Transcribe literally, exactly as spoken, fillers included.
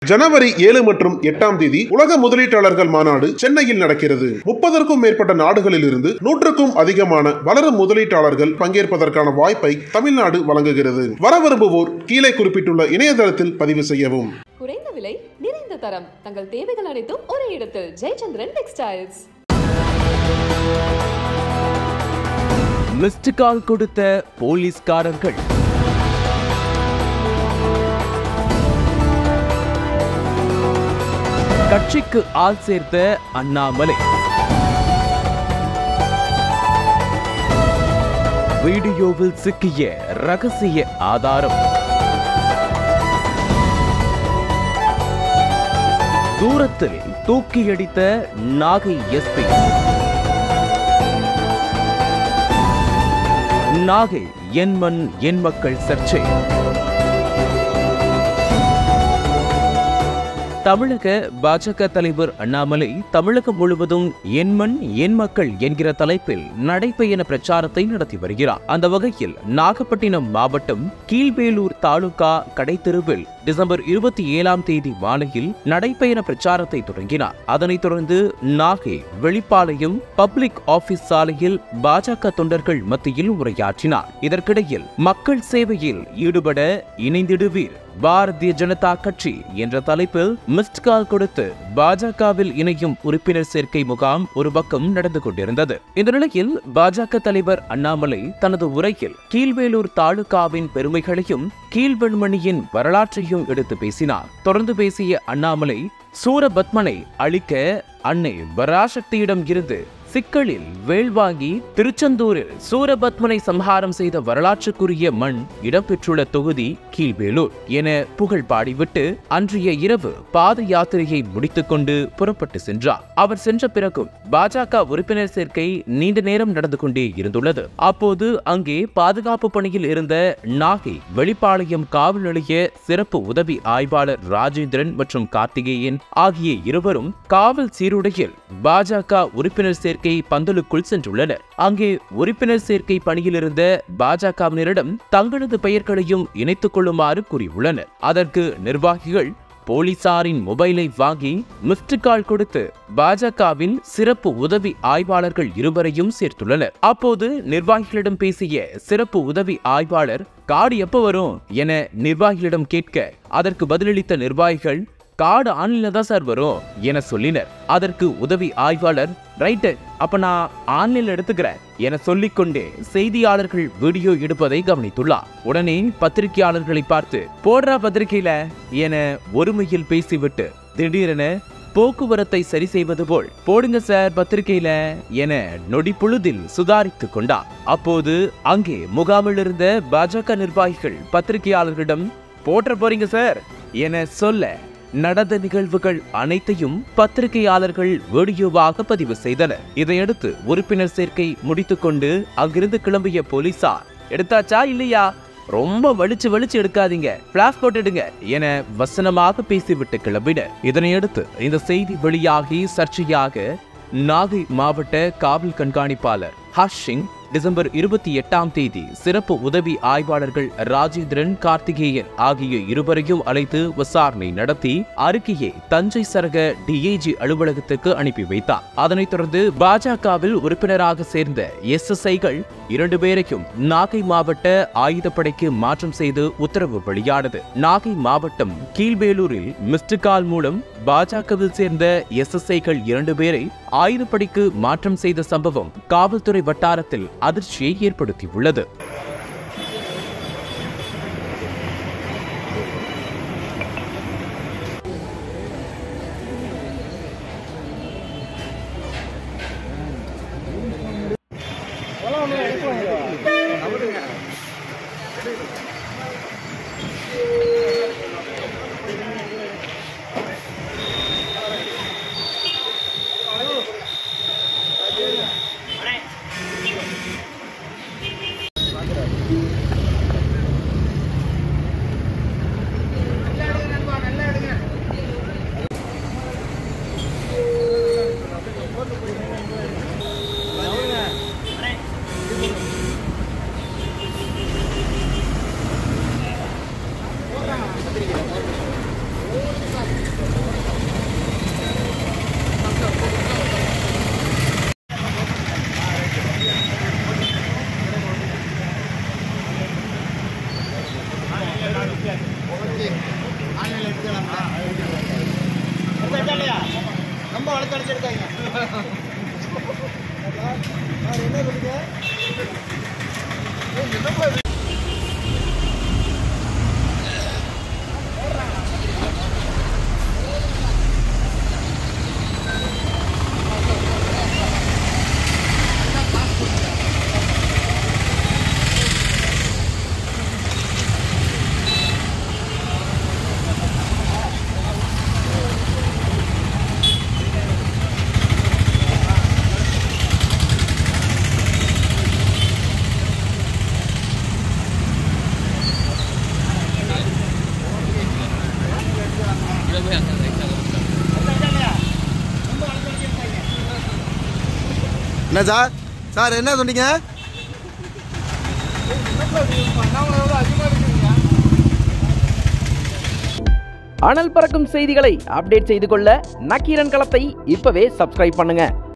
ஜனவரி ஏழு மற்றும் எட்டாம் தேதி உலக முதலீட்டாளர்கள் மாநாடு சென்னையில் நடக்கிறது. முப்பதற்கும் மேற்பட்ட நாடுகளில் இருந்து நூற்றுக்கும் அதிகமான வளரும் முதலீட்டாளர்கள் பங்கேற்பதற்கான வாய்ப்பை தமிழ்நாடு வழங்குகிறது. வர விரும்புவோர் கீழே குறிப்பிட்டுள்ள இணையதளத்தில் பதிவு செய்யவும். குறைந்த விலை, நிறைந்த தரம், தங்கள் தேவைகள் அனைத்தும் ஒரே இடத்தில். ஜெயச்சந்திரன் டெக்ஸ்டைல்ஸ். மிஸ்டு கால் கொடுத்த போலீஸ்காரர்கள். கட்சிக்கு ஆள் சேர்த்த அண்ணாமலை. வீடியோவில் சிக்கிய ரகசிய ஆதாரம். தூரத்தில் தூக்கியடித்த நாகை எஸ்பி. நாகை என் மண் என் மக்கள் சர்ச்சை. தமிழக பாஜக தலைவர் அண்ணாமலை தமிழகம் முழுவதும் என் மண் என் மக்கள் என்கிற தலைப்பில் நடைபயண பிரச்சாரத்தை நடத்தி வருகிறார். அந்த வகையில் நாகப்பட்டினம் மாவட்டம் கீழ்வேலூர் தாலுகா கடைத்தெருவில் டிசம்பர் இருபத்தி ஏழாம் தேதி மாலையில் நடைபயண பிரச்சாரத்தை தொடங்கினார். அதனைத் தொடர்ந்து நாகை வெளிப்பாளையம் பப்ளிக் ஆபீஸ் சாலையில் பாஜக தொண்டர்கள் மத்தியில் உரையாற்றினார். இதற்கிடையில் மக்கள் சேவையில் ஈடுபட இணைந்திடுவீர் பாரதிய ஜனதா கட்சி என்ற தலைப்பில் மிஸ்ட் கால் கொடுத்து பாஜகவில் இணையும் உறுப்பினர் சேர்க்கை முகாம் ஒரு பக்கம் நடந்து கொண்டிருந்தது. இந்த நிலையில் பாஜக தலைவர் அண்ணாமலை தனது உரையில் கீழ்வேலூர் தாலுகாவின் பெருமைகளையும் கீழ்வெண்மணியின் வரலாற்றையும் எடுத்து பேசினார். தொடர்ந்து பேசிய அண்ணாமலை சூரபத்மனை அழிக்க அன்னை பராசக்தியிடம் இருந்து சிக்கலில் வேல் வாங்கி திருச்செந்தூரில் சூரபத்மனை சம்ஹாரம் செய்த வரலாற்றுக்குரிய மண் இடம்பெற்றுள்ள தொகுதி கீழ்வேலூர் என புகழ் பாடிவிட்டு அன்றைய இரவு பாத யாத்திரையை முடித்துக் கொண்டு புறப்பட்டு சென்றார். அவர் சென்ற பிறகும் பாஜக உறுப்பினர் சேர்க்கை நீண்ட நேரம் நடந்து கொண்டே இருந்துள்ளது. அப்போது அங்கே பாதுகாப்பு பணியில் இருந்த நாகை வெளிப்பாளையம் காவல் நிலைய சிறப்பு உதவி ஆய்வாளர் ராஜேந்திரன் மற்றும் கார்த்திகேயன் ஆகிய இருவரும் காவல் சீருடையில் பாஜக உறுப்பினர் சேர்க்கை பந்தலுக்குள் சென்றுள்ளனர். அங்கே உறுப்பினர் சேர்க்கை பணியில் இருந்த பாஜகவினரிடம் தங்களது பெயர்களையும் இணைத்துக் கொள்ளுமாறு கூறியுள்ளனர். அதற்கு நிர்வாகிகள் போலீசாரின் மொபைலை வாங்கி மிஸ்டு கால் கொடுத்து பாஜகவின் சிறப்பு உதவி ஆய்வாளர்கள் இருவரையும் சேர்த்துள்ளனர். அப்போது நிர்வாகிகளிடம் பேசிய சிறப்பு உதவி ஆய்வாளர் கார்டு எப்ப வரும் என நிர்வாகிகளிடம் கேட்க அதற்கு பதிலளித்த நிர்வாகிகள் கார்டு ஆன்லைன்ல தான் சார் வரும் என சொல்லினர். அதற்கு உதவி ஆய்வாளர் ரைட்டு, அப்ப நான் ஆன்லைன்ல எடுத்துக்கிறேன் என சொல்லிக்கொண்டே செய்தியாளர்கள் வீடியோ எடுப்பதை கவனித்துள்ளார். உடனே பத்திரிகையாளர்களை பார்த்து போடுறா பத்திரிகையில என ஒருமையில் பேசிவிட்டு திடீரென போக்குவரத்தை சரி செய்வது போல் போடுங்க சார் பத்திரிகையில என நொடி பொழுதில் சுதாரித்துக் கொண்டார். அப்போது அங்கே முகாமில் இருந்த பாஜக நிர்வாகிகள் பத்திரிகையாளர்களிடம் போற்ற போறீங்க சார் என சொல்ல நடந்த நிகழ்வுகள் அனைத்தையும் பத்திரிகையாளர்கள் வீடியோவாக பதிவு செய்தனர். இதையடுத்து உறுப்பினர் சேர்க்கை முடித்துக்கொண்டு அங்கிருந்து கிளம்பிய போலீசார் எடுத்தாச்சா இல்லையா, ரொம்ப வலிச்சு வலிச்சு எடுக்காதீங்க, பிளாஷ் போட்டுடுங்க என வசனமாக பேசிவிட்டு கிளம்பினர். இதனையடுத்து இந்த செய்தி வெளியாகி சர்ச்சையாக நாகை மாவட்ட காவல் கண்காணிப்பாளர் ஹர்ஷ் சிங் டிசம்பர் இருபத்தி எட்டாம் தேதி சிறப்பு உதவி ஆய்வாளர்கள் ராஜேந்திரன் கார்த்திகேயன் ஆகிய இருவரையும் அழைத்து விசாரணை நடத்தி அறிக்கையை தஞ்சை சரக டிஐஜி அலுவலகத்துக்கு அனுப்பி வைத்தார். அதனைத் தொடர்ந்து பாஜகவில் உறுப்பினராக சேர்ந்த எஸ் எஸ் ஐகள் இரண்டு பேரையும் நாகை மாவட்ட ஆயுதப்படைக்கு மாற்றம் செய்து உத்தரவு வெளியானது. நாகை மாவட்டம் கீழ்வேலூரில் மிஸ்டு கால் மூலம் பாஜகவில் சேர்ந்த எஸ் எஸ் ஐகள் இரண்டு பேரை ஆயுதப்படைக்கு மாற்றம் செய்த சம்பவம் காவல்துறை வட்டாரத்தில் அதிர்ச்சியை ஏற்படுத்தியுள்ளது. என்ன சார் சார் என்ன சொன்னீங்க? அனல் பறக்கும் செய்திகளை அப்டேட் செய்து கொள்ள நக்கீரன் களத்தை இப்பவே சப்ஸ்கிரைப் பண்ணுங்க.